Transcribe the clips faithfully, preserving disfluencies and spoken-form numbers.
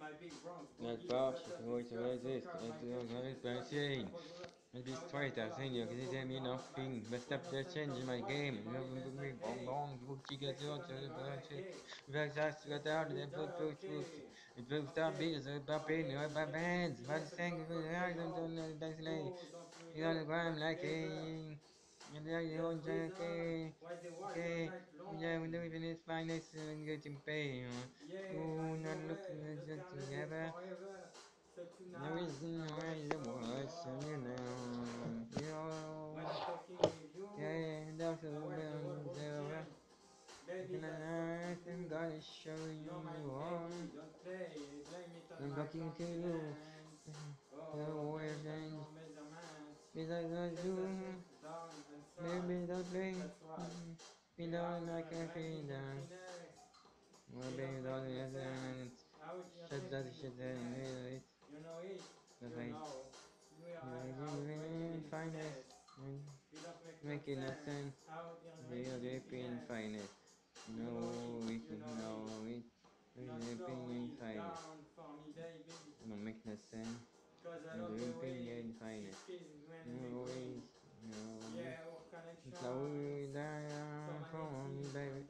Like Bosch, going to resist, and to machine. And this traitor thing, you can tell me nothing. But stop the change in my game. You have been wrong, wrong. You will get your very fast, got out, and put through truth. It will stop being a puppy, no bands. But thank you for the item to the slay. You on the ground like a. And there you own okay. Okay. Yeah, we do even his finest and get him pay. You not looking at it together. The reason why the words and you know, you know, yeah, that's a little bit on the zero. And I think God is showing you on. I'm talking to you. The way change. Because I do. Maybe don't play. We don't like a freedom. Maybe don't listen. Shut that shit and read it. Cause I you finest. Making a sense. The European finest. No, we can know it. The European finest. No, make no sense. The European finest. No ways. No ways. Slowly down from me, baby.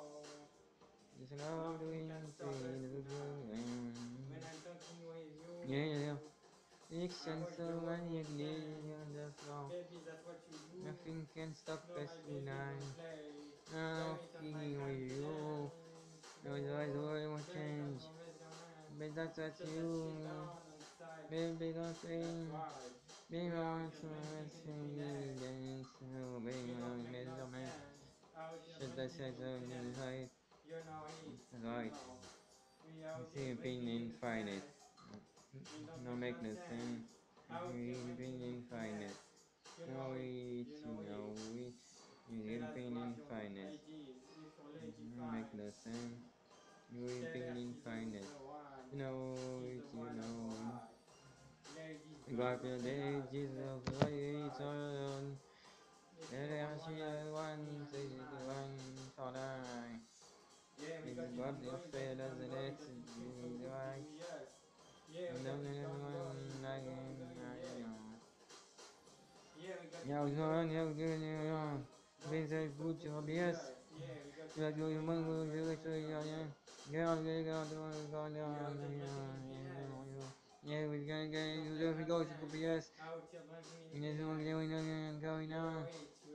Slowly fade the blue. Yeah, yeah, yeah. Action so many on the floor. Nothing can stop us tonight. Now feeling with you. No joy, joy will change. But that's what you. Baby, don't think. Baby, I want to see you dance. Oh, baby, I'm measurement. Should I say so? Right. Right. See, being infinite. No make no sense. Being infinite. No, it, you know, it. Being infinite. No make no sense. You being infinite. You know it, you know it. God the day, Jesus, wait on. There I see one, say one, for I. It's God the affair doesn't it? Right. And then one, I am. Yeah, we're going to do it. Things are good job, yes. Yeah, do you mind going to do it? Yeah, yeah. Yeah, I'm gonna go do it. Go down. Yeah, yeah, we're gonna go. You we go to the P S. And this one going on and going on.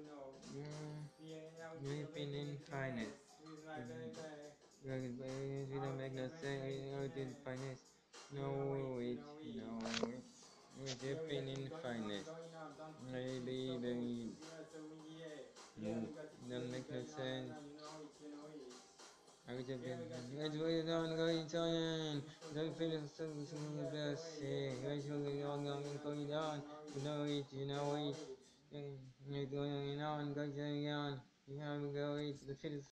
Yeah, we've been infinite. We don't make no sense. We don't do finance. No, wait, no, wait. We've been infinite. Maybe, maybe. No, don't make no sense. I would have been. Let's wait on going on. Don't feel so smooth. Best. Let's go on going on. You know it, you know it. You're going on, going on. You have to go eat the fiddle.